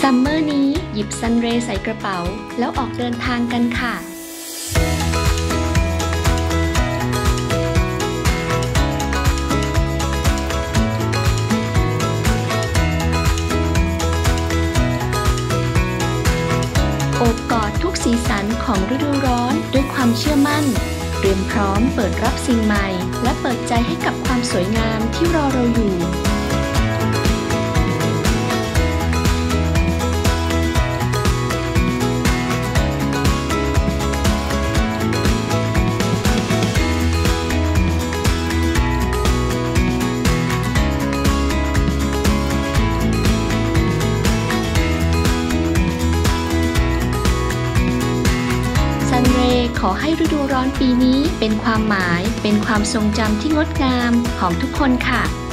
ซัมเมอร์นี้หยิบซันเรย์ใส่กระเป๋าแล้วออกเดินทางกันค่ะโอบกอดทุกสีสันของฤดูร้อนด้วยความเชื่อมั่นเตรียมพร้อมเปิดรับสิ่งใหม่และเปิดใจให้กับความสวยงามที่รอเราอยู่ซันเรย์ขอให้ฤดูร้อนปีนี้เป็นความหมายเป็นความทรงจำที่งดงามของทุกคนค่ะ